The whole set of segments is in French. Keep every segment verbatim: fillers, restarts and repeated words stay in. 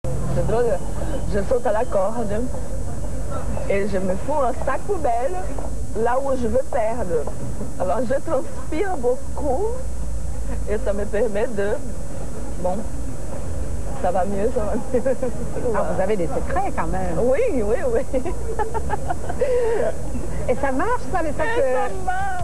C'est drôle, je saute à la corde et je me fous un sac poubelle là où je veux perdre. Alors je transpire beaucoup et ça me permet de... Bon, ça va mieux, ça va mieux. Ah, vous avez des secrets quand même. Oui, oui, oui. Et ça marche, ça, les sacs? Et ça marche.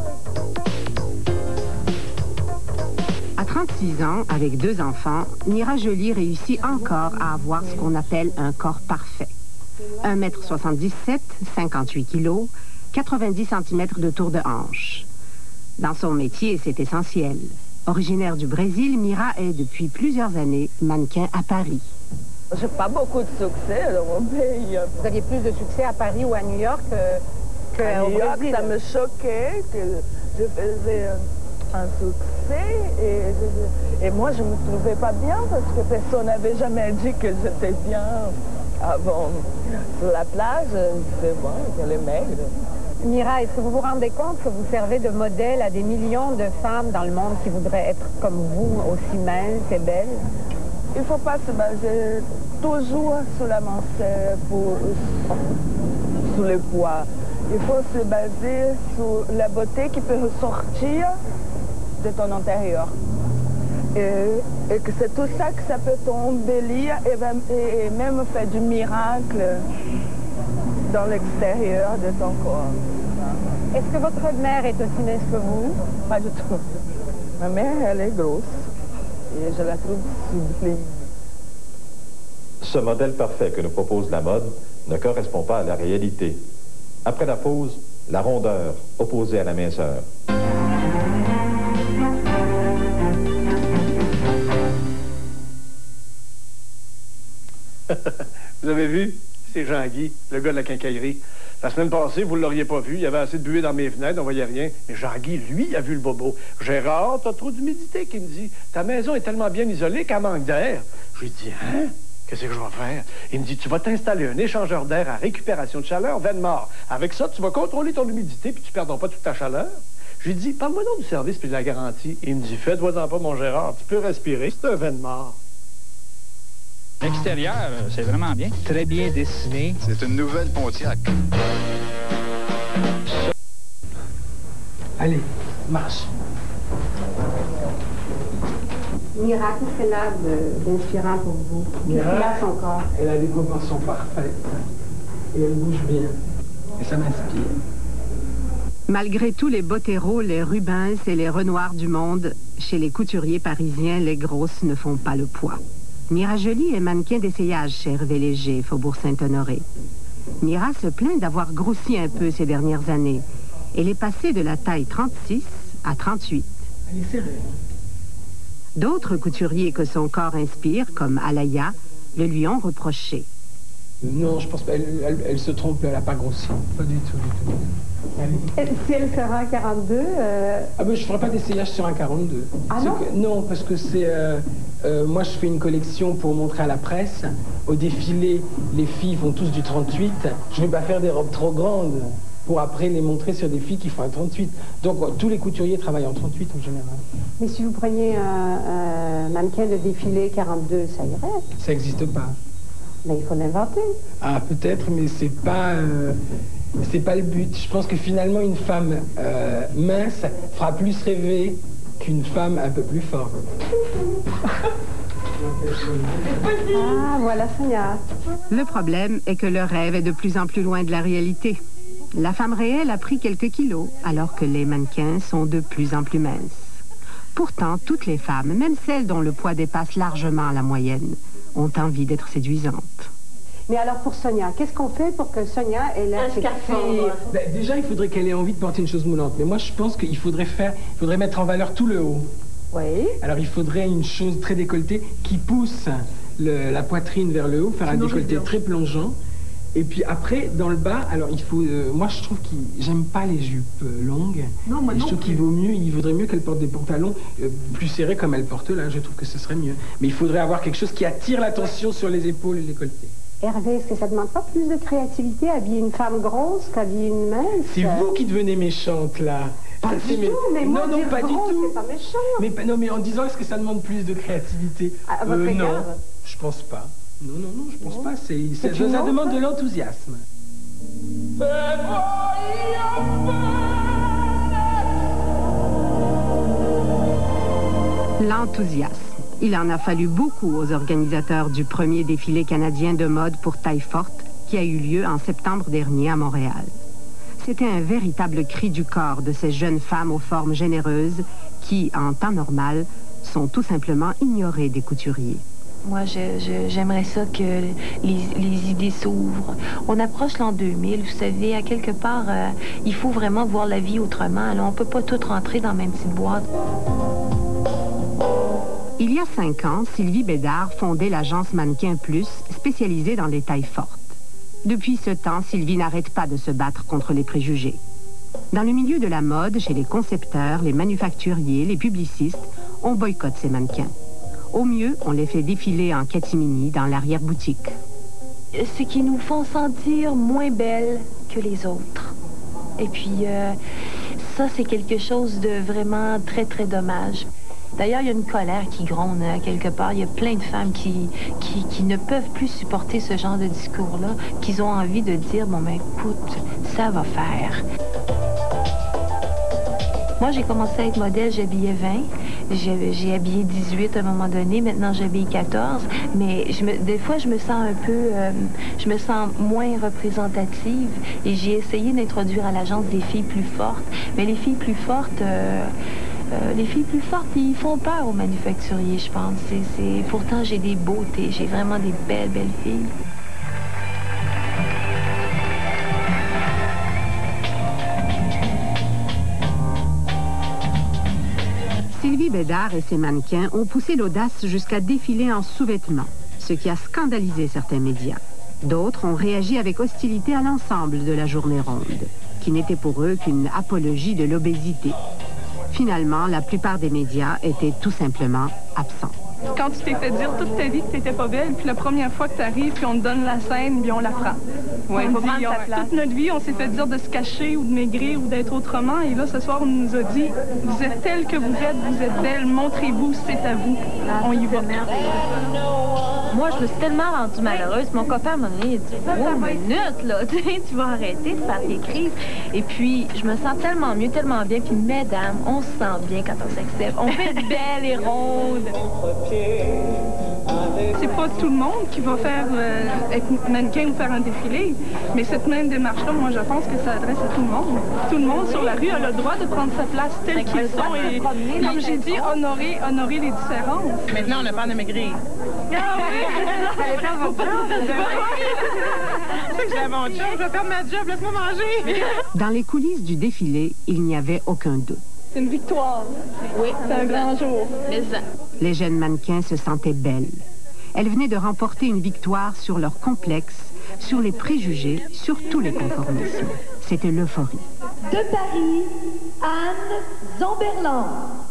À trente-six ans, avec deux enfants, Mira Joly réussit encore à avoir ce qu'on appelle un corps parfait. un mètre soixante-dix-sept, cinquante-huit kilos, quatre-vingt-dix centimètres de tour de hanche. Dans son métier, c'est essentiel. Originaire du Brésil, Mira est depuis plusieurs années mannequin à Paris. J'ai pas beaucoup de succès dans mon pays. Vous aviez plus de succès à Paris ou à New York que, que à au New York, Brésil? Ça me choquait que je faisais un succès et, je, et moi je me trouvais pas bien parce que personne n'avait jamais dit que j'étais bien avant. Sur la plage, c'est bon, que les maigres. Mira, est-ce que vous vous rendez compte que vous servez de modèle à des millions de femmes dans le monde qui voudraient être comme vous, aussi minces et belles? Il ne faut pas se baser toujours sur la minceur, pour, sur le poids. Il faut se baser sur la beauté qui peut ressortir de ton intérieur. Et, et que c'est tout ça que ça peut t'embellir et, et, et même faire du miracle dans l'extérieur de ton corps. Est-ce que votre mère est aussi mince que vous? Pas du tout. Ma mère, elle est grosse et je la trouve sublime. Ce modèle parfait que nous propose la mode ne correspond pas à la réalité. Après la pause, la rondeur opposée à la minceur. Vous avez vu? C'est Jean-Guy, le gars de la quincaillerie. La semaine passée, vous ne l'auriez pas vu. Il y avait assez de buée dans mes fenêtres, on voyait rien. Mais Jean-Guy, lui, a vu le bobo. Gérard, t'as trop d'humidité, qu'il me dit. Ta maison est tellement bien isolée qu'elle manque d'air. Je lui dis, hein? Qu'est-ce que je vais faire? Il me dit, tu vas t'installer un échangeur d'air à récupération de chaleur, Venmar. Avec ça, tu vas contrôler ton humidité puis tu ne perdras pas toute ta chaleur. Je lui dis, parle-moi donc du service puis de la garantie. Il me dit, fais-toi-en pas, mon Gérard, tu peux respirer. C'est un Venmar. L'extérieur, c'est vraiment bien. Très bien dessiné. C'est une nouvelle Pontiac. Allez, marche. Mira, qu'est-ce qu'elle a d'inspirant pour vous? Qu'est-ce qu'elle a son corps? Elle a des proportions parfaites. Et elle bouge bien. Et ça m'inspire. Malgré tous les Bottero, les Rubens et les Renoirs du monde, chez les couturiers parisiens, les grosses ne font pas le poids. Mira Joly est mannequin d'essayage chez Hervé Léger, Faubourg Saint-Honoré. Mira se plaint d'avoir grossi un peu ces dernières années. Elle est passée de la taille trente-six à trente-huit. Elle est serrée. D'autres couturiers que son corps inspire, comme Alaya, le lui ont reproché. Non, je pense pas. Elle, elle, elle se trompe, elle n'a pas grossi. Pas du tout, du tout. Elle, si elle fera un quarante-deux... Euh... Ah ben, je ne ferai pas d'essayage sur un quarante-deux. Ah non que, non, parce que c'est... Euh, euh, moi, je fais une collection pour montrer à la presse. Au défilé, les filles font tous du trente-huit. Je ne vais pas faire des robes trop grandes pour après les montrer sur des filles qui font un trente-huit. Donc, euh, tous les couturiers travaillent en trente-huit en général. Mais si vous preniez un, un mannequin de défilé quarante-deux, ça irait? Ça n'existe pas. Mais il faut l'inventer. Ah, peut-être, mais c'est pas... Euh, c'est pas le but. Je pense que finalement, une femme euh, mince fera plus rêver qu'une femme un peu plus forte. Ah, voilà Sonia. Le problème est que le rêve est de plus en plus loin de la réalité. La femme réelle a pris quelques kilos, alors que les mannequins sont de plus en plus minces. Pourtant, toutes les femmes, même celles dont le poids dépasse largement la moyenne, ont envie d'être séduisantes. Mais alors pour Sonia, qu'est-ce qu'on fait pour que Sonia ait l'air sexy? Ben, déjà, il faudrait qu'elle ait envie de porter une chose moulante. Mais moi, je pense qu'il faudrait faire, il faudrait mettre en valeur tout le haut. Oui. Alors, il faudrait une chose très décolletée qui pousse le, la poitrine vers le haut, faire un décolleté très plongeant. Et puis après, dans le bas, alors il faut... Euh, moi, je trouve que j'aime pas les jupes euh, longues. Non, moi et je non trouve qu'il vaut mieux, il vaudrait mieux qu'elle porte des pantalons euh, plus serrés comme elle porte là. Je trouve que ce serait mieux. Mais il faudrait avoir quelque chose qui attire l'attention sur les épaules et le décolleté. Hervé, est-ce que ça ne demande pas plus de créativité, habiller une femme grosse qu'habiller une mince? C'est vous qui devenez méchante, là. Pas du tout, mais moi, non, non, pas gros, du tout. C'est pas méchant. Mais, non, mais en disant, est-ce que ça demande plus de créativité? À votre euh, égard? Non, je pense pas. Non, non, non, je pense non. pas. C'est, c'est, ça, ça demande de l'enthousiasme. L'enthousiasme. Il en a fallu beaucoup aux organisateurs du premier défilé canadien de mode pour taille forte qui a eu lieu en septembre dernier à Montréal. C'était un véritable cri du corps de ces jeunes femmes aux formes généreuses qui, en temps normal, sont tout simplement ignorées des couturiers. Moi, je, je, j'aimerais ça que les, les idées s'ouvrent. On approche l'an deux mille, vous savez, à quelque part, euh, il faut vraiment voir la vie autrement. Alors, on ne peut pas tout rentrer dans la même petite boîte. Il y a cinq ans, Sylvie Bédard fondait l'agence Mannequin Plus, spécialisée dans les tailles fortes. Depuis ce temps, Sylvie n'arrête pas de se battre contre les préjugés. Dans le milieu de la mode, chez les concepteurs, les manufacturiers, les publicistes, on boycotte ces mannequins. Au mieux, on les fait défiler en catimini dans l'arrière-boutique. C'est qu'ils nous font sentir moins belles que les autres. Et puis, euh, ça, c'est quelque chose de vraiment très, très dommage. D'ailleurs, il y a une colère qui gronde euh, quelque part. Il y a plein de femmes qui, qui, qui ne peuvent plus supporter ce genre de discours-là, qu'ils ont envie de dire, bon, ben écoute, ça va faire. Moi, j'ai commencé à être modèle, j'habillais vingt. J'ai, j'ai habillé dix-huit à un moment donné. Maintenant, j'habille quatorze. Mais je me, des fois, je me sens un peu... Euh, je me sens moins représentative. Et j'ai essayé d'introduire à l'agence des filles plus fortes. Mais les filles plus fortes... Euh, Euh, les filles plus fortes, ils font peur aux manufacturiers, je pense. C'est, c'est... Pourtant, j'ai des beautés. J'ai vraiment des belles, belles filles. Sylvie Bédard et ses mannequins ont poussé l'audace jusqu'à défiler en sous-vêtements, ce qui a scandalisé certains médias. D'autres ont réagi avec hostilité à l'ensemble de la journée ronde, qui n'était pour eux qu'une apologie de l'obésité. Finalement, la plupart des médias étaient tout simplement absents. Quand tu t'es fait dire toute ta vie que t'étais pas belle, puis la première fois que t'arrives, puis on te donne la scène, puis on la prend. Ouais, on dit, on, toute notre vie, on s'est fait dire de se cacher ou de maigrir ou d'être autrement, et là, ce soir, on nous a dit, vous êtes telle que vous êtes, vous êtes belle, montrez-vous, c'est à vous. On y va. Moi, je me suis tellement rendue malheureuse. Mon copain m'a dit, oh, minute, là, tu vas arrêter de faire tes crises. Et puis, je me sens tellement mieux, tellement bien. Puis, mesdames, on se sent bien quand on s'accepte. On fait être belle et ronde. C'est pas tout le monde qui va faire euh, être mannequin ou faire un défilé, mais cette même démarche-là, moi, je pense que ça adresse à tout le monde. Tout le monde sur la rue a le droit de prendre sa place telle qu'ils sont et, comme j'ai dit, honorer, honorer les différences. Maintenant, on a peur de maigrir. Ah oui! C'est que j'ai mon job, je vais perdre ma job, laisse-moi manger. Dans les coulisses du défilé, il n'y avait aucun doute. C'est une victoire. Oui. C'est un grand jour. Mais ça. Les jeunes mannequins se sentaient belles. Elles venaient de remporter une victoire sur leurs complexes, sur les préjugés, sur tous les conformismes. C'était l'euphorie. De Paris, Anne Zamberlan.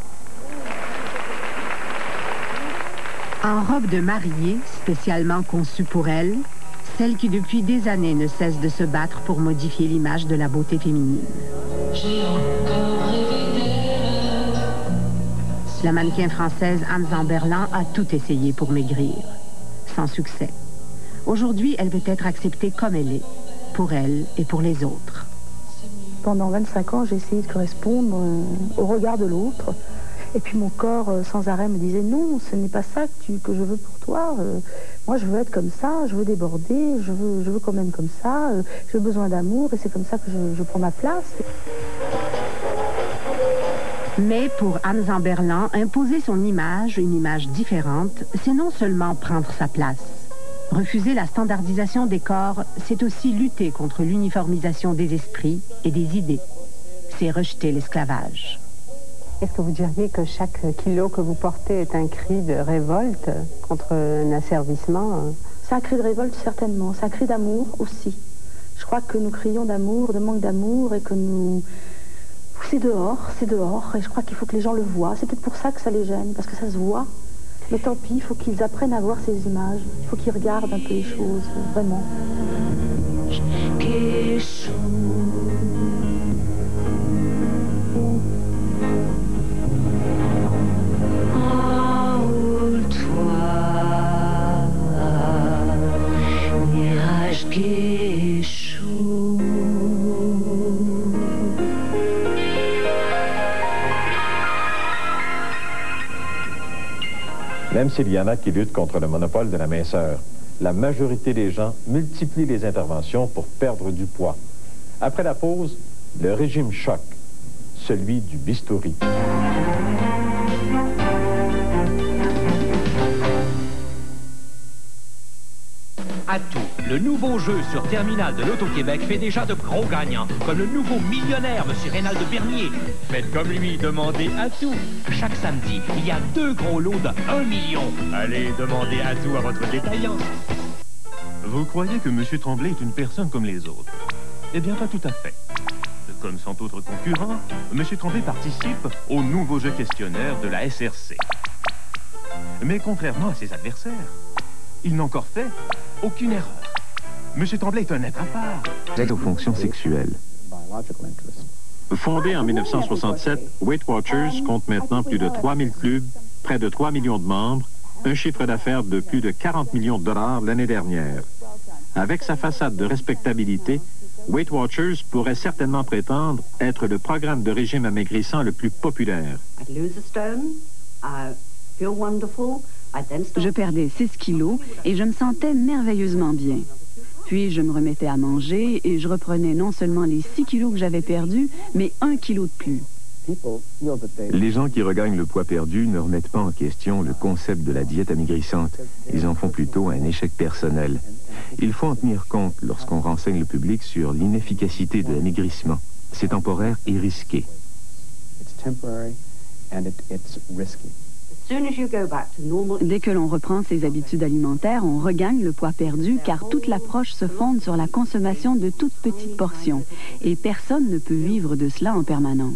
En robe de mariée, spécialement conçue pour elle, celle qui depuis des années ne cesse de se battre pour modifier l'image de la beauté féminine. J'ai encore rêvé d'elle. La mannequin française Anne Zamberlan a tout essayé pour maigrir, sans succès. Aujourd'hui, elle veut être acceptée comme elle est, pour elle et pour les autres. Pendant vingt-cinq ans, j'ai essayé de correspondre euh, au regard de l'autre. Et puis mon corps, euh, sans arrêt, me disait non, ce n'est pas ça que, tu, que je veux pour toi. Euh, moi, je veux être comme ça, je veux déborder, je veux, je veux quand même comme ça. Euh, j'ai besoin d'amour et c'est comme ça que je, je prends ma place. Mais pour Anne Zamberlan, imposer son image, une image différente, c'est non seulement prendre sa place. Refuser la standardisation des corps, c'est aussi lutter contre l'uniformisation des esprits et des idées. C'est rejeter l'esclavage. Est-ce que vous diriez que chaque kilo que vous portez est un cri de révolte contre un asservissement? C'est un cri de révolte, certainement. C'est un cri d'amour aussi. Je crois que nous crions d'amour, de manque d'amour, et que nous... C'est dehors, c'est dehors, et je crois qu'il faut que les gens le voient. C'est peut-être pour ça que ça les gêne, parce que ça se voit. Mais tant pis, il faut qu'ils apprennent à voir ces images. Il faut qu'ils regardent un peu les choses, vraiment. chaud. Même s'il y en a qui luttent contre le monopole de la minceur, la majorité des gens multiplient les interventions pour perdre du poids. Après la pause, le régime choc, celui du bistouri. Atout, le nouveau jeu sur Terminal de l'Auto-Québec fait déjà de gros gagnants, comme le nouveau millionnaire, M. Rénal de Bernier. Faites comme lui, demandez Atout. Chaque samedi, il y a deux gros lots de un million. Allez, demandez Atout à votre détaillant. Vous croyez que M. Tremblay est une personne comme les autres? Eh bien, pas tout à fait. Comme cent autres concurrents, M. Tremblay participe au nouveau jeu questionnaire de la S R C. Mais contrairement à ses adversaires, il n'a encore fait aucune erreur. M. Tremblay est un être à part. Aux fonctions sexuelles. Fondé en mille neuf cent soixante-sept, Weight Watchers compte maintenant plus de trois mille clubs, près de trois millions de membres, un chiffre d'affaires de plus de quarante millions de dollars l'année dernière. Avec sa façade de respectabilité, Weight Watchers pourrait certainement prétendre être le programme de régime amaigrissant le plus populaire. Je perdais six kilos et je me sentais merveilleusement bien. Puis je me remettais à manger et je reprenais non seulement les six kilos que j'avais perdus, mais un kilo de plus. Les gens qui regagnent le poids perdu ne remettent pas en question le concept de la diète amaigrissante. Ils en font plutôt un échec personnel. Il faut en tenir compte lorsqu'on renseigne le public sur l'inefficacité de l'amaigrissement. C'est temporaire et risqué. Dès que l'on reprend ses habitudes alimentaires, on regagne le poids perdu car toute l'approche se fonde sur la consommation de toutes petites portions. Et personne ne peut vivre de cela en permanence.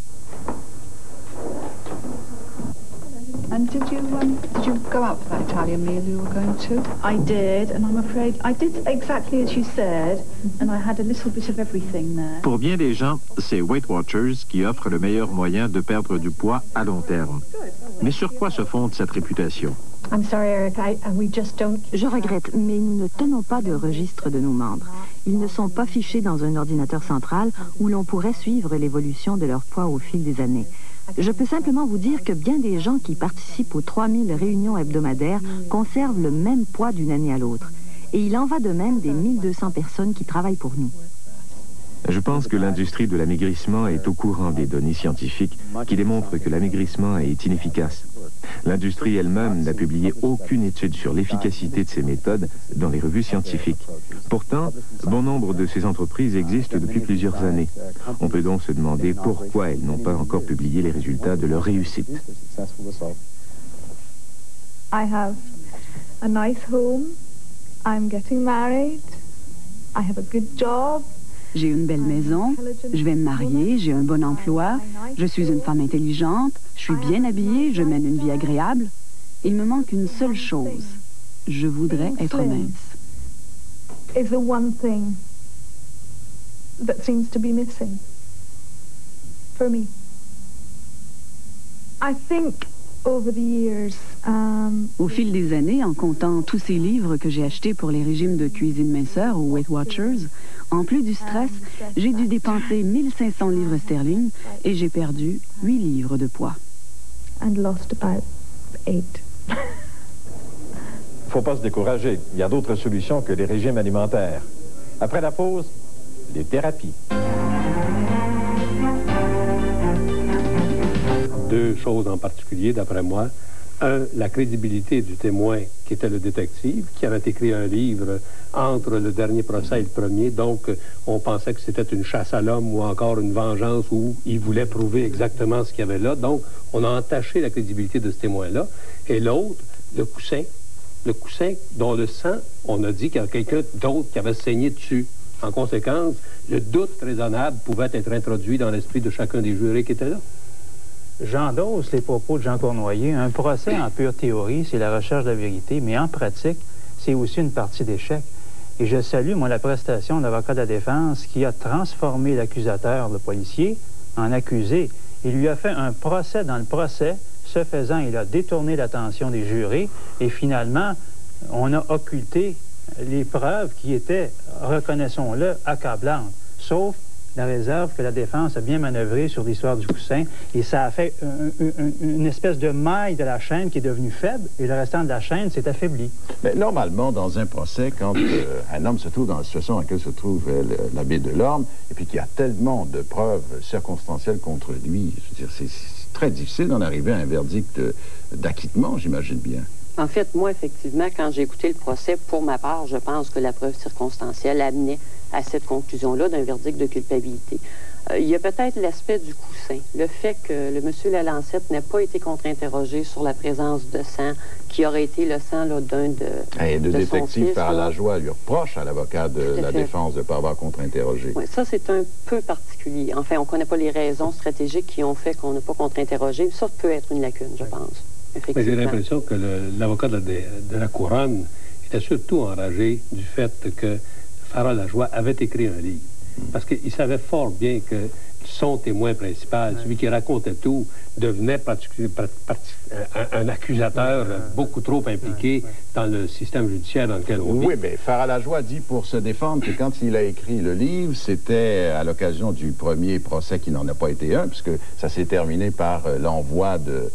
And did you, um, did you go out for that Italian meal you were going to? I did, and I'm afraid I did exactly as you said, and I had a little bit of everything there. Pour bien des gens, c'est Weight Watchers qui offre le meilleur moyen de perdre du poids à long terme. Mais sur quoi se fonde cette réputation? I'm sorry, Eric, I, we just don't... Je regrette, mais nous ne tenons pas de registre de nos membres. Ils ne sont pas fichés dans un ordinateur central où l'on pourrait suivre l'évolution de leur poids au fil des années. Je peux simplement vous dire que bien des gens qui participent aux trois mille réunions hebdomadaires conservent le même poids d'une année à l'autre. Et il en va de même des mille deux cents personnes qui travaillent pour nous. Je pense que l'industrie de l'amaigrissement est au courant des données scientifiques qui démontrent que l'amaigrissement est inefficace. L'industrie elle-même n'a publié aucune étude sur l'efficacité de ces méthodes dans les revues scientifiques. Pourtant, bon nombre de ces entreprises existent depuis plusieurs années. On peut donc se demander pourquoi elles n'ont pas encore publié les résultats de leur réussite. I have a nice home. I'm getting married. I have a good job. J'ai une belle maison, je vais me marier, j'ai un bon emploi, je suis une femme intelligente, je suis bien habillée, je mène une vie agréable. Il me manque une seule chose. Je voudrais être mince. Is the one thing that seems to be missing for me. I think over the years, um... Au fil des années, en comptant tous ces livres que j'ai achetés pour les régimes de cuisine minceur ou Weight Watchers, en plus du stress, j'ai dû dépenser mille cinq cents livres sterling et j'ai perdu huit livres de poids. And lost about eight. Faut pas se décourager. Il y a d'autres solutions que les régimes alimentaires. Après la pause, les thérapies. Deux choses en particulier, d'après moi. Un, la crédibilité du témoin qui était le détective, qui avait écrit un livre entre le dernier procès et le premier. Donc, on pensait que c'était une chasse à l'homme ou encore une vengeance où il voulait prouver exactement ce qu'il y avait là. Donc, on a entaché la crédibilité de ce témoin-là. Et l'autre, le coussin. Le coussin dont le sang, on a dit qu'il y a quelqu'un d'autre qui avait saigné dessus. En conséquence, le doute raisonnable pouvait être introduit dans l'esprit de chacun des jurés qui étaient là. J'endosse les propos de Jean Cournoyer. Un procès en pure théorie, c'est la recherche de la vérité, mais en pratique, c'est aussi une partie d'échec. Et je salue, moi, la prestation de l'avocat de la défense qui a transformé l'accusateur, le policier, en accusé. Il lui a fait un procès dans le procès. Ce faisant, il a détourné l'attention des jurés et finalement, on a occulté les preuves qui étaient reconnaissons-le, accablante. Sauf la réserve que la défense a bien manœuvrée sur l'histoire du coussin, et ça a fait un, un, une espèce de maille de la chaîne qui est devenue faible, et le restant de la chaîne s'est affaibli. Mais normalement, dans un procès, quand euh, un homme se trouve dans la situation dans laquelle se trouve euh, l'abbé Delorme, et puis qu'il y a tellement de preuves circonstancielles contre lui, je veux dire, c'est très difficile d'en arriver à un verdict d'acquittement, j'imagine bien. En fait, moi, effectivement, quand j'ai écouté le procès, pour ma part, je pense que la preuve circonstancielle amenait à cette conclusion-là d'un verdict de culpabilité. Euh, il y a peut-être l'aspect du coussin, le fait que le monsieur Lalancette n'ait pas été contre-interrogé sur la présence de sang, qui aurait été le sang d'un de, Et de, de détective par la là. joie lui reproche à l'avocat de la défense de ne pas avoir contre-interrogé. Oui, ça, c'est un peu particulier. Enfin, on ne connaît pas les raisons stratégiques qui ont fait qu'on n'a pas contre-interrogé. Ça peut être une lacune, je pense. Mais j'ai l'impression que l'avocat de, de la Couronne était surtout enragé du fait que Farah Lajoie avait écrit un livre. Parce qu'il savait fort bien que son témoin principal, ouais. celui qui racontait tout, devenait un, un accusateur ouais. beaucoup trop impliqué ouais. Ouais. dans le système judiciaire dans lequel on vit. Oui, mais Farah Lajoie dit pour se défendre que quand il a écrit le livre, c'était à l'occasion du premier procès qui n'en a pas été un, puisque ça s'est terminé par l'envoi de...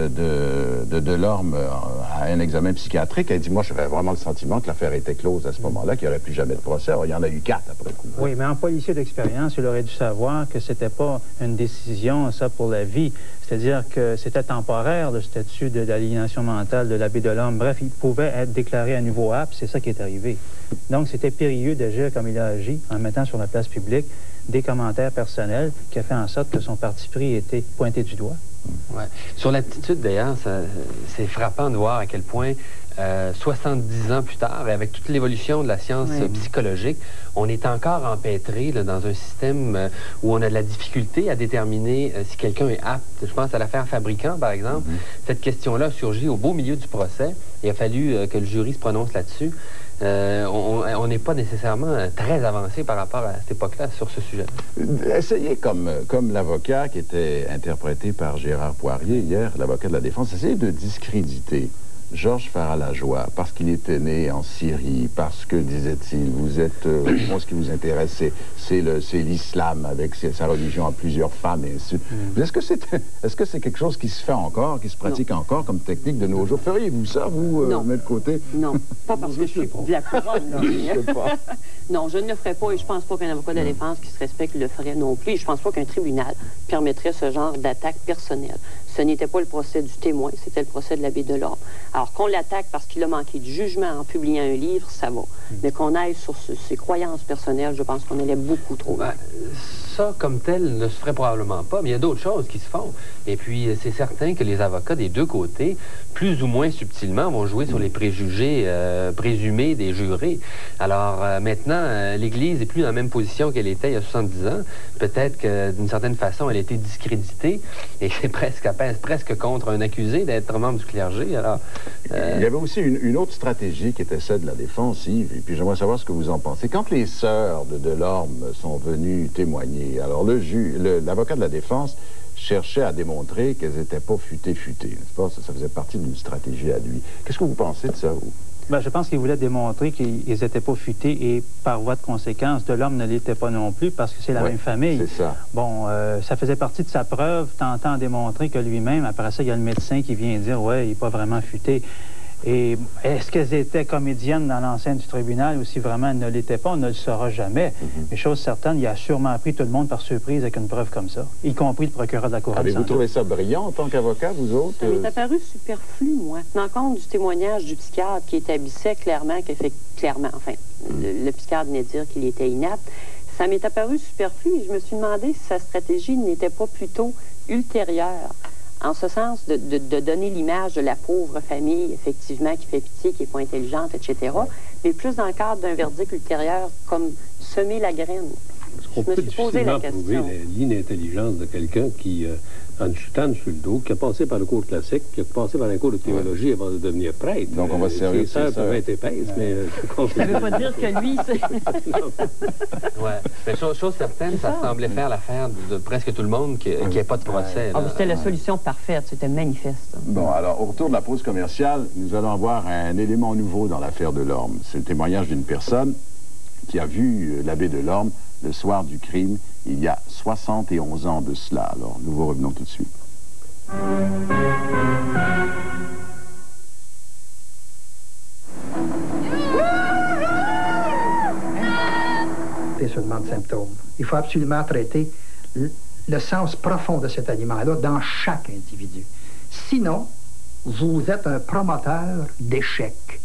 de, de Delorme à un examen psychiatrique. Elle dit, moi, j'avais vraiment le sentiment que l'affaire était close à ce moment-là, qu'il n'y aurait plus jamais de procès. Alors, il y en a eu quatre après coup. Oui, mais en policier d'expérience, il aurait dû savoir que c'était pas une décision, ça, pour la vie. C'est-à-dire que c'était temporaire, le statut de l'aliénation mentale de l'abbé Delorme. Bref, il pouvait être déclaré à nouveau apte, c'est ça qui est arrivé. Donc, c'était périlleux d'agir comme il a agi, en mettant sur la place publique des commentaires personnels qui a fait en sorte que son parti pris était pointé du doigt. Ouais. Sur l'attitude, d'ailleurs, c'est frappant de voir à quel point, euh, soixante-dix ans plus tard, et avec toute l'évolution de la science oui. psychologique, on est encore empêtré là, dans un système euh, où on a de la difficulté à déterminer euh, si quelqu'un est apte. Je pense à l'affaire Fabricant, par exemple. Mm-hmm. Cette question-là a surgi au beau milieu du procès. Il a fallu euh, que le jury se prononce là-dessus. Euh, on n'est pas nécessairement très avancé par rapport à cette époque-là sur ce sujet. Essayez, comme, comme l'avocat qui était interprété par Gérard Poirier hier, l'avocat de la défense, essayez de discréditer Georges Farah Lajoie parce qu'il était né en Syrie, parce que, disait-il, vous êtes, euh, bon, ce qui vous intéresse, c'est l'islam avec sa religion à plusieurs femmes, et ainsi de suite. Mm. Est-ce que c'est est-ce que c'est quelque chose qui se fait encore, qui se pratique non. encore comme technique de nos jours? Feriez-vous ça, vous, euh, mettre de côté? Non, pas parce que je suis de la couronne. Non, je ne le ferais pas, et je pense pas qu'un avocat de la défense qui se respecte le ferait non plus. Et je pense pas qu'un tribunal permettrait ce genre d'attaque personnelle. Ce n'était pas le procès du témoin, c'était le procès de l'abbé Delorme. Alors qu'on l'attaque parce qu'il a manqué de jugement en publiant un livre, ça va. Mm. Mais qu'on aille sur ce, ses croyances personnelles, je pense qu'on allait beaucoup trop loin. Ben, ça, comme tel, ne se ferait probablement pas, mais il y a d'autres choses qui se font. Et puis, c'est certain que les avocats des deux côtés, plus ou moins subtilement, vont jouer sur les préjugés euh, présumés des jurés. Alors, euh, maintenant, euh, l'Église n'est plus dans la même position qu'elle était il y a soixante-dix ans. Peut-être que, d'une certaine façon, elle a été discréditée et c'est presque, pèse presque contre un accusé d'être membre du clergé. Alors, euh... il y avait aussi une, une autre stratégie qui était celle de la défense, Yves, et puis j'aimerais savoir ce que vous en pensez. Quand les sœurs de Delorme sont venues témoigner, alors le ju l'avocat de la défense cherchait à démontrer qu'elles n'étaient pas futées-futées, n'est-ce pas? Ça, ça faisait partie d'une stratégie à lui. Qu'est-ce que vous pensez de ça, vous? Ben, je pense qu'il voulait démontrer qu'ils n'étaient pas futés et par voie de conséquence, Delorme ne l'était pas non plus parce que c'est la ouais, même famille. C'est ça. Bon, euh, ça faisait partie de sa preuve, tentant de démontrer que lui-même, après ça, il y a le médecin qui vient dire « ouais, il n'est pas vraiment futé ». Et est-ce qu'elles étaient comédiennes dans l'enceinte du tribunal ou si vraiment elles ne l'étaient pas, on ne le saura jamais. Mm-hmm. Mais chose certaine, il a sûrement pris tout le monde par surprise avec une preuve comme ça, y compris le procureur de la Couronne. Avez-vous trouvé ça brillant en tant qu'avocat, vous autres? Ça m'est apparu superflu, moi. Tenant compte du témoignage du psychiatre qui établissait clairement, qu'il fait clairement, enfin, mm. le, le psychiatre venait dire qu'il était inapte, ça m'est apparu superflu et je me suis demandé si sa stratégie n'était pas plutôt ultérieure. En ce sens, de, de, de donner l'image de la pauvre famille, effectivement, qui fait pitié, qui n'est pas intelligente, et cetera, mais plus dans le cadre d'un verdict ultérieur, comme semer la graine. On peut difficilement prouver l'inintelligence de quelqu'un qui, euh, en chutant sur le dos, qui a passé par le cours classique, qui a passé par un cours de théologie ouais. avant de devenir prêtre. Donc on va se servir de ça. Les sœurs peuvent être épaisses, ouais. mais... Euh, ça ne veut pas dire que lui, c'est... Oui, mais chose, chose certaine, ça, ça semblait faire l'affaire de, de presque tout le monde qui n'ait pas de procès. Ah, c'était la solution parfaite, c'était manifeste. Bon, alors, au retour de la pause commerciale, nous allons avoir un élément nouveau dans l'affaire Delorme. C'est le témoignage d'une personne qui a vu euh, l'abbé Delorme le soir du crime, il y a soixante et onze ans de cela. Alors, nous vous revenons tout de suite. Seulement de symptômes. Il faut absolument traiter le, le sens profond de cet aliment-là dans chaque individu. Sinon, vous êtes un promoteur d'échec.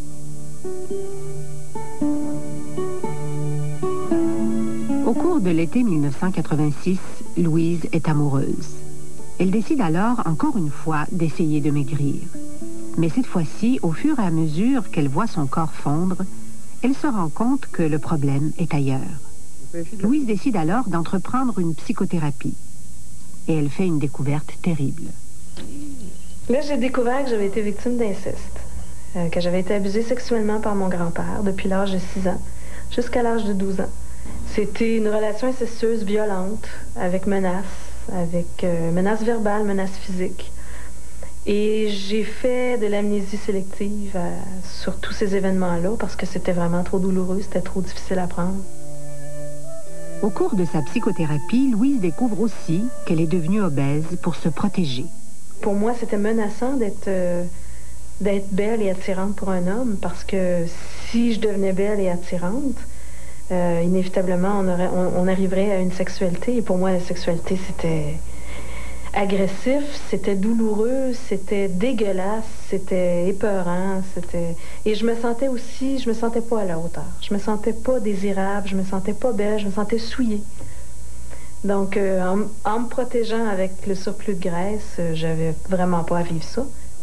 Au cours de l'été mille neuf cent quatre-vingt-six, Louise est amoureuse. Elle décide alors, encore une fois, d'essayer de maigrir. Mais cette fois-ci, au fur et à mesure qu'elle voit son corps fondre, elle se rend compte que le problème est ailleurs. Louise décide alors d'entreprendre une psychothérapie. Et elle fait une découverte terrible. Là, j'ai découvert que j'avais été victime d'inceste, euh, que j'avais été abusée sexuellement par mon grand-père depuis l'âge de six ans jusqu'à l'âge de douze ans. C'était une relation incestueuse violente, avec menaces, avec euh, menaces verbales, menaces physiques. Et j'ai fait de l'amnésie sélective euh, sur tous ces événements-là parce que c'était vraiment trop douloureux, c'était trop difficile à prendre. Au cours de sa psychothérapie, Louise découvre aussi qu'elle est devenue obèse pour se protéger. Pour moi, c'était menaçant d'être euh, d'être belle et attirante pour un homme parce que si je devenais belle et attirante, euh, inévitablement, on, aurait, on, on arriverait à une sexualité. Et pour moi, la sexualité, c'était agressif, c'était douloureux, c'était dégueulasse, c'était épeurant, c'était... Et je me sentais aussi, je me sentais pas à la hauteur. Je me sentais pas désirable, je me sentais pas belle, je me sentais souillée. Donc, euh, en, en me protégeant avec le surplus de graisse, euh, j'avais vraiment pas à vivre ça.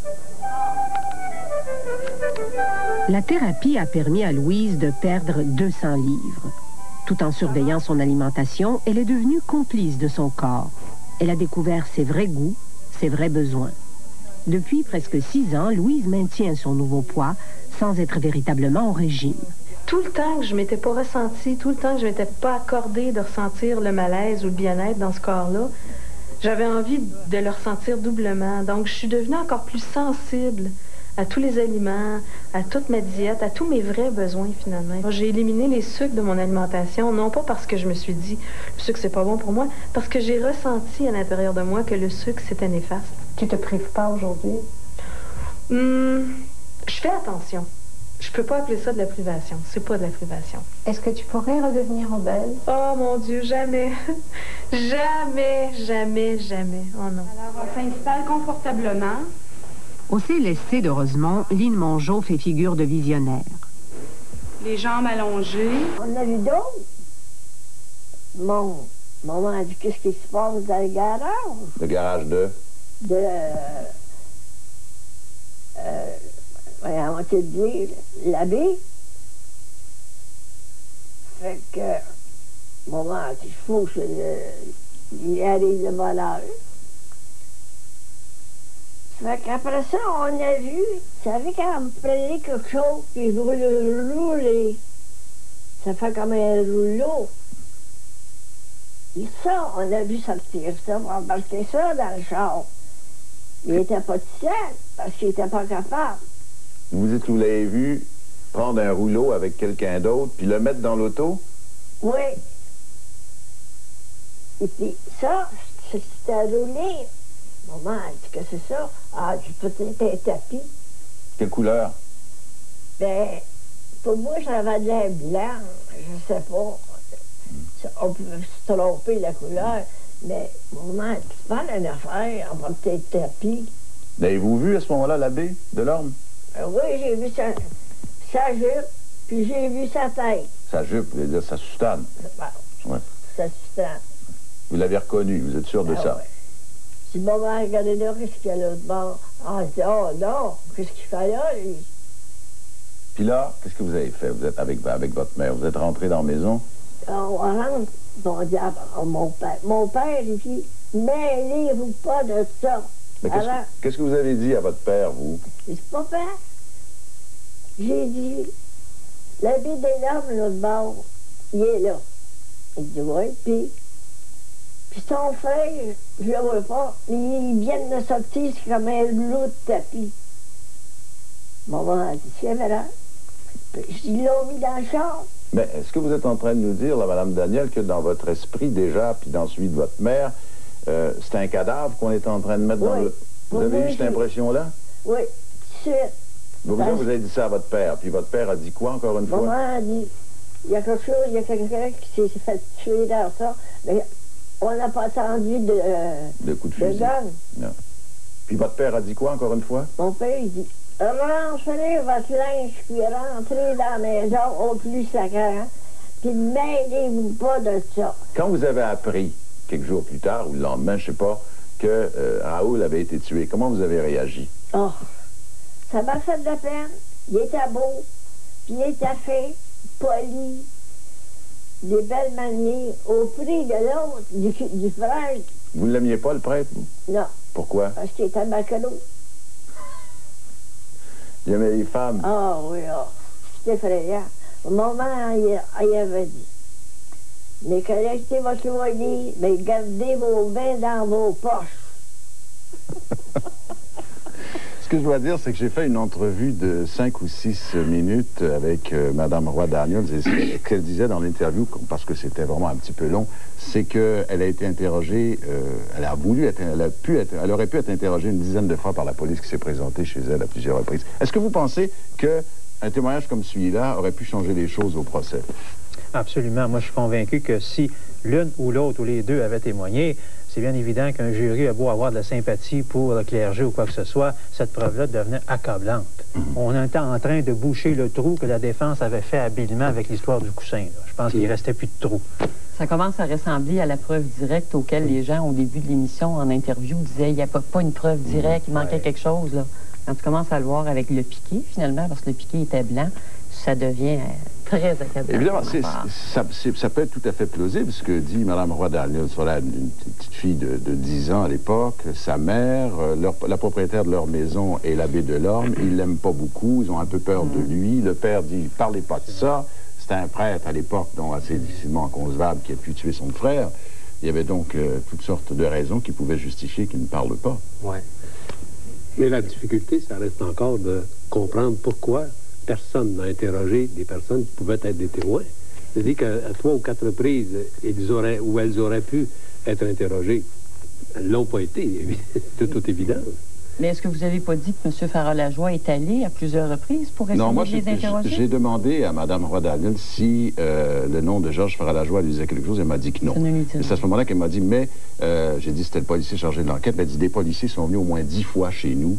La thérapie a permis à Louise de perdre deux cents livres. Tout en surveillant son alimentation, elle est devenue complice de son corps. Elle a découvert ses vrais goûts, ses vrais besoins. Depuis presque six ans, Louise maintient son nouveau poids sans être véritablement au régime. Tout le temps que je m'étais pas ressentie, tout le temps que je m'étais pas accordée de ressentir le malaise ou le bien-être dans ce corps-là, j'avais envie de le ressentir doublement. Donc, je suis devenue encore plus sensible à tous les aliments, à toute ma diète, à tous mes vrais besoins, finalement. J'ai éliminé les sucres de mon alimentation, non pas parce que je me suis dit « le sucre, c'est pas bon pour moi », parce que j'ai ressenti à l'intérieur de moi que le sucre, c'était néfaste. Tu te prives pas aujourd'hui? Hum, je fais attention. Je peux pas appeler ça de la privation. C'est pas de la privation. Est-ce que tu pourrais redevenir obèse? Oh, mon Dieu, jamais. Jamais, jamais, jamais. Oh non. Alors, on s'installe confortablement. Au C L S C de Rosemont, Lynn Mongeau fait figure de visionnaire. Les jambes allongées. On a vu d'autres. Mon maman a dit qu'est-ce qui se passe dans le garage. Le garage de? De... Euh... Voyons, on va te dire, l'abbé. Fait que... Maman a dit, il faut que je lui arrive de bonne heure. Fait qu'après ça, on a vu, vous savez, quand on prenait quelque chose, puis vous le roulez, ça fait comme un rouleau. Et ça, on a vu sortir ça, on embarquer ça dans le char. Il n'était pas tout seul, parce qu'il n'était pas capable. Vous dites que vous l'avez vu prendre un rouleau avec quelqu'un d'autre, puis le mettre dans l'auto? Oui. Et puis ça, c'était roulé. Maman a dit que c'est ça. Ah, du peut-être un tapis. Quelle couleur? Ben, pour moi, j'avais de l'air blanc. Je sais pas. On peut se tromper la couleur. Mais maman a dit, c'est pas une affaire. On va peut-être tapis. L'avez-vous vu à ce moment-là, l'abbé Delorme? Ben oui, j'ai vu sa, sa jupe, puis j'ai vu sa tête. Sa jupe, vous voulez dire sa soutane? Ben, ouais. Sa soutane. Vous l'avez reconnu, vous êtes sûr de ben ça? Ouais. Si maman regardait là, qu'est-ce qu'il y a là de bord? Ah, elle dit, oh non, qu'est-ce qu'il fait là, lui? Puis là, qu'est-ce que vous avez fait? Vous êtes avec, avec votre mère, vous êtes rentré dans la maison? On rentre, on dit à mon père. Mon père, il dit, mêlez-vous pas de ça. Mais qu'est-ce, Alors, que, qu'est-ce que vous avez dit à votre père, vous? Je dis, papa, j'ai dit, l'abbé Delorme, l'autre bord, il est là. Il dit, oui, puis... Puis son frère, je le vois pas, mais ils viennent de sortir, c'est comme un lot de tapis. Maman a dit, c'est vrai. Puis ils l'ont mis dans le char. Mais est-ce que vous êtes en train de nous dire, là, Mme Daniel, que dans votre esprit déjà, puis dans celui de votre mère, euh, c'est un cadavre qu'on est en train de mettre oui. dans le... Vous oui, avez oui, eu cette impression-là? Oui, tout de suite. Vous, Parce... vous avez dit ça à votre père, puis votre père a dit quoi, encore une fois? Maman a dit, il y a quelque chose, il y a quelqu'un qui s'est fait tuer dans ça, mais on n'a pas entendu de... Euh, de coups de fusil. De gun. Non. Puis votre père a dit quoi, encore une fois? Mon père, il dit, rentrez votre linge, puis rentrez dans la maison au plus sacrant, puis ne mêlez-vous pas de ça. Quand vous avez appris, quelques jours plus tard, ou le lendemain, je ne sais pas, que euh, Raoul avait été tué, comment vous avez réagi? Oh, ça m'a fait de la peine. Il était beau, puis il était fait, poli, des belles manières, au prix de l'autre, du, du frère. Vous ne l'aimiez pas, le prêtre, vous? Non. Pourquoi? Parce qu'il était macado. Il aimait les femmes. Ah oui, oh, c'était effrayant. Au moment, il, il avait dit, mais collectez votre loyer, mais gardez vos bains dans vos poches. Ce que je dois dire, c'est que j'ai fait une entrevue de cinq ou six minutes avec euh, Mme Roy-Daniel, et ce qu'elle disait dans l'interview, parce que c'était vraiment un petit peu long, c'est qu'elle a été interrogée, euh, elle a voulu être, elle a pu être, elle aurait pu être interrogée une dizaine de fois par la police qui s'est présentée chez elle à plusieurs reprises. Est-ce que vous pensez qu'un témoignage comme celui-là aurait pu changer les choses au procès? Absolument. Moi, je suis convaincu que si l'une ou l'autre ou les deux avaient témoigné, c'est bien évident qu'un jury a beau avoir de la sympathie pour le clergé ou quoi que ce soit, cette preuve-là devenait accablante. On était en train de boucher le trou que la défense avait fait habilement avec l'histoire du coussin. Là. Je pense qu'il ne restait plus de trou. Ça commence à ressembler à la preuve directe auquel les gens, au début de l'émission, en interview, disaient il n'y a pas, pas une preuve directe, il manquait ouais. quelque chose. Là. Quand tu commences à le voir avec le piqué, finalement, parce que le piqué était blanc, ça devient très accablant. Évidemment, c'est, ça, c'est, ça peut être tout à fait plausible, ce que dit Mme Roy-Daniel, sur la, une petite fille de, de dix ans à l'époque, sa mère, leur, la propriétaire de leur maison est l'abbé Delorme, ils l'aiment pas beaucoup, ils ont un peu peur de lui, le père dit « parlez pas de ça », c'était un prêtre à l'époque, donc assez difficilement inconcevable, qui a pu tuer son frère. Il y avait donc euh, toutes sortes de raisons qui pouvaient justifier qu'il ne parle pas. Oui. Mais la difficulté, ça reste encore de comprendre pourquoi personne n'a interrogé des personnes qui pouvaient être des témoins. C'est-à-dire qu'à trois ou quatre reprises, ils auraient, ou elles auraient pu être interrogées. Elles ne l'ont pas été, c'est tout évident. Mais est-ce que vous n'avez pas dit que M. Farah-Lajoie est allé à plusieurs reprises pour essayer non, moi, de les interroger? J'ai demandé à Mme Roy-Daniel si euh, le nom de Georges Farah-Lajoie lui disait quelque chose. Elle m'a dit que non. C'est à ce moment-là qu'elle m'a dit, mais euh, j'ai dit c'était le policier chargé de l'enquête. Elle a dit, des policiers sont venus au moins dix fois chez nous.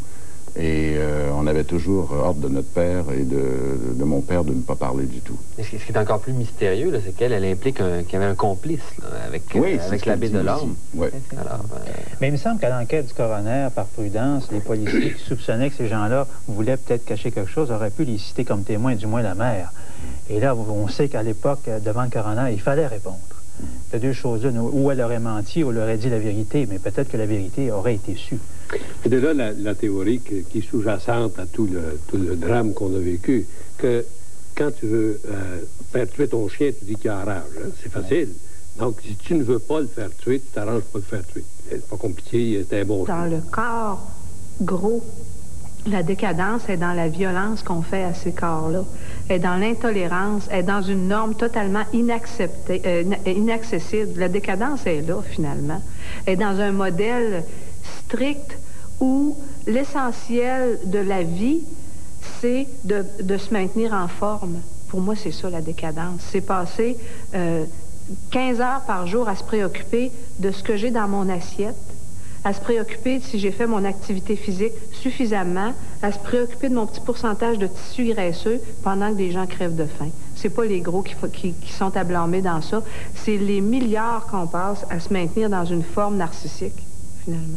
Et euh, on avait toujours ordre de notre père et de, de mon père de ne pas parler du tout. Et ce qui est encore plus mystérieux, c'est qu'elle elle implique qu'il y avait un complice là, avec, oui, euh, avec l'abbé Delorme. Oui. Alors, euh... Mais il me semble qu'à l'enquête du coroner, par prudence, les policiers qui soupçonnaient que ces gens-là voulaient peut-être cacher quelque chose auraient pu les citer comme témoins, du moins la mère. Et là, on sait qu'à l'époque, devant le coroner, il fallait répondre. Ces deux choses-là, ou elle aurait menti, ou elle aurait dit la vérité, mais peut-être que la vérité aurait été sue. Et de là, la, la théorie que, qui est sous-jacente à tout le, tout le drame qu'on a vécu, que quand tu veux euh, faire tuer ton chien, tu dis qu'il a rage. Hein? C'est facile. Donc, si tu ne veux pas le faire tuer, tu t'arranges pas de le faire tuer. C'est pas compliqué, c'est un bon Dans choix. le corps gros, la décadence est dans la violence qu'on fait à ces corps-là, est dans l'intolérance, est dans une norme totalement inacceptée, euh, inaccessible. La décadence est là, finalement. Est dans un modèle strict où l'essentiel de la vie, c'est de, de se maintenir en forme. Pour moi, c'est ça, la décadence. C'est passer euh, quinze heures par jour à se préoccuper de ce que j'ai dans mon assiette, à se préoccuper de si j'ai fait mon activité physique suffisamment, à se préoccuper de mon petit pourcentage de tissu graisseux pendant que des gens crèvent de faim. C'est pas les gros qui, qui, qui sont à blâmer dans ça, c'est les milliards qu'on passe à se maintenir dans une forme narcissique, finalement.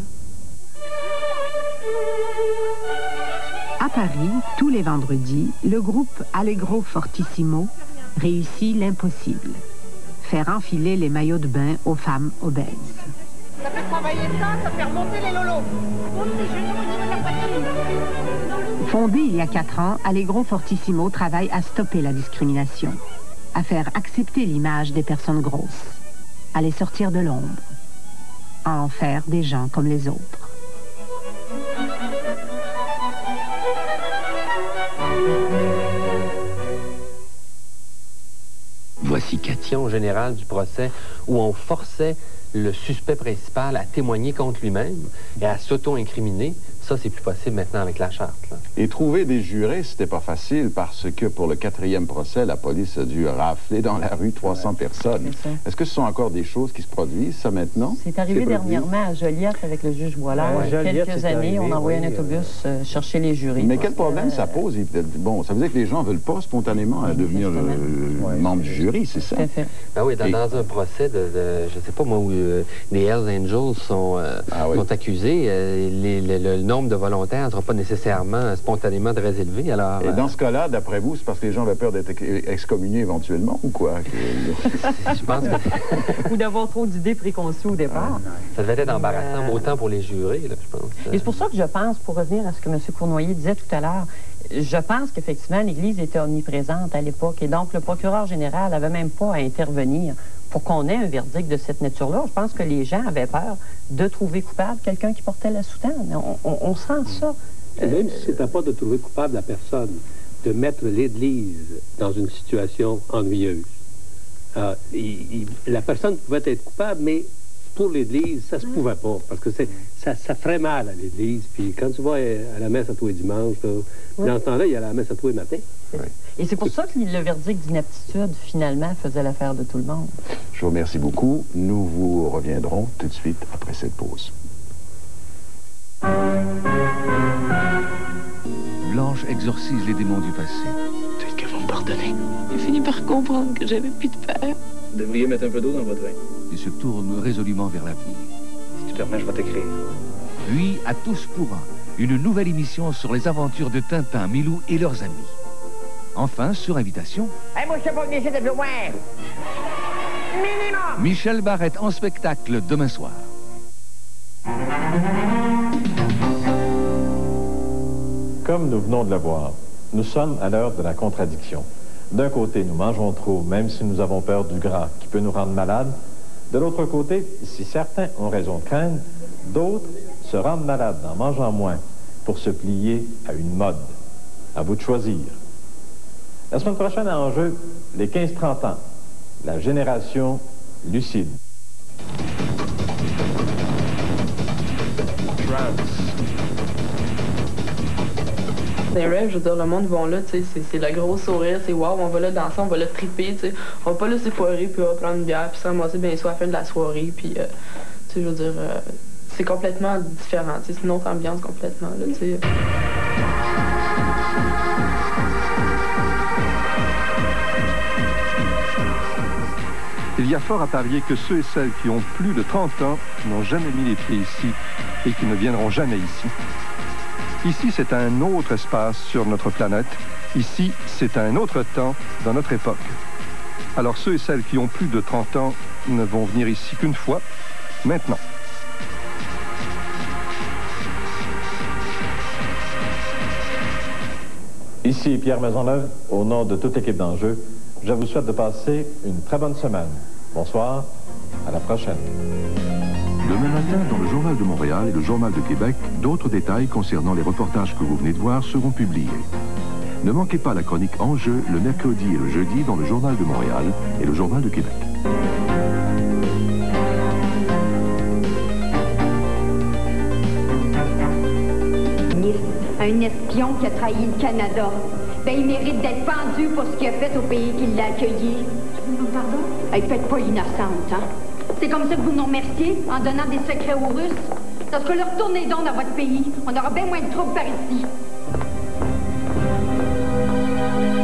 À Paris, tous les vendredis, le groupe Allegro Fortissimo réussit l'impossible. Faire enfiler les maillots de bain aux femmes obèses. Ça fait travailler ça, ça fait remonter les lolos. Monte les genoux au niveau de la poitrine. Fondé il y a quatre ans, Allegro Fortissimo travaille à stopper la discrimination, à faire accepter l'image des personnes grosses, à les sortir de l'ombre, à en faire des gens comme les autres. voici question générale du procès où on forçait le suspect principal à témoigner contre lui-même et à s'auto-incriminer. Ça, c'est plus possible maintenant avec la charte. Là. Et trouver des jurés, c'était pas facile parce que pour le quatrième procès, la police a dû rafler dans la rue trois cents personnes. Est-ce que ce sont encore des choses qui se produisent, ça, maintenant? C'est arrivé dernièrement à Joliette avec le juge Boilard. Il y a quelques années, arrivé, on envoyait oui, un autobus euh, chercher les jurés. Mais quel problème que, ça pose? Bon, ça veut dire que les gens ne veulent pas spontanément à devenir le, le ouais, membre du jury, c'est ça? Tout à fait. Ben oui, dans, Et... dans un procès de, de je sais pas moi, où euh, les Hells Angels sont, euh, ah, oui. sont accusés, euh, les, le, le nombre de volontaires ne sera pas nécessairement spontanément très élevé. Alors, Et dans ce cas-là, d'après vous, c'est parce que les gens avaient peur d'être excommuniés éventuellement ou quoi? Je pense que... Ou d'avoir trop d'idées préconçues au départ. Ah, ça devait être embarrassant euh... autant pour les jurés, là, je pense. Et c'est pour ça que je pense, pour revenir à ce que M. Cournoyer disait tout à l'heure, je pense qu'effectivement, l'Église était omniprésente à l'époque et donc le procureur général n'avait même pas à intervenir pour qu'on ait un verdict de cette nature-là. Je pense que les gens avaient peur de trouver coupable quelqu'un qui portait la soutane. On, on, on sent ça. Et même si c'était pas de trouver coupable la personne, de mettre l'Église dans une situation ennuyeuse. Euh, il, il, la personne pouvait être coupable, mais pour l'Église, ça se pouvait pas, parce que c'est, ça, ça ferait mal à l'Église. Puis quand tu vas à la messe à tous les dimanches, là, oui. dans ce temps-là, il y a la messe à tous les matins. Oui. Et c'est pour ça que le verdict d'inaptitude, finalement, faisait l'affaire de tout le monde. Je vous remercie beaucoup. Nous vous reviendrons tout de suite après cette pause. Blanche exorcise les démons du passé. Peut-être qu'elles vont me pardonner. J'ai fini par comprendre que j'avais plus de père. Vous devriez mettre un peu d'eau dans votre vin. Il se tourne résolument vers l'avenir. Si tu permets, je vais t'écrire. Puis, à tous pour un, une nouvelle émission sur les aventures de Tintin, Milou et leurs amis. Enfin, sur invitation... Hey, moi, je sais pas venir ici de plus loin. Minimum! Michel Barrette en spectacle demain soir. Comme nous venons de le voir, nous sommes à l'heure de la contradiction. D'un côté, nous mangeons trop, même si nous avons peur du gras, qui peut nous rendre malades. De l'autre côté, si certains ont raison de craindre, d'autres se rendent malades en mangeant moins pour se plier à une mode. À vous de choisir. La semaine prochaine, en jeu, les quinze trente ans, la génération lucide. Des rêves, je veux dire, le monde vont là, tu sais, c'est le gros sourire, c'est wow, on va là danser, on va là triper, tu sais. On va pas là s'effoirer, puis on va prendre une bière, puis se ramasser bien soit à la fin de la soirée, puis, euh, tu sais, je veux dire, euh, c'est complètement différent, tu sais, c'est une autre ambiance complètement, là, tu sais. Il y a fort à parier que ceux et celles qui ont plus de trente ans n'ont jamais mis les pieds ici et qui ne viendront jamais ici. Ici, c'est un autre espace sur notre planète. Ici, c'est un autre temps dans notre époque. Alors ceux et celles qui ont plus de trente ans ne vont venir ici qu'une fois, maintenant. Ici Pierre Maisonneuve, au nom de toute l'équipe d'Enjeu, je vous souhaite de passer une très bonne semaine. Bonsoir, à la prochaine. Demain matin, dans le Journal de Montréal et le Journal de Québec, d'autres détails concernant les reportages que vous venez de voir seront publiés. Ne manquez pas la chronique Enjeu le mercredi et le jeudi dans le Journal de Montréal et le Journal de Québec. Un espion qui a trahi le Canada. Ben, il mérite d'être pendu pour ce qu'il a fait au pays qui l'a accueilli. Pardon? Hey, faites pas l'innocente, hein? C'est comme ça que vous nous remerciez, en donnant des secrets aux Russes? Parce que leur retournez donc dans votre pays. On aura bien moins de troubles par ici.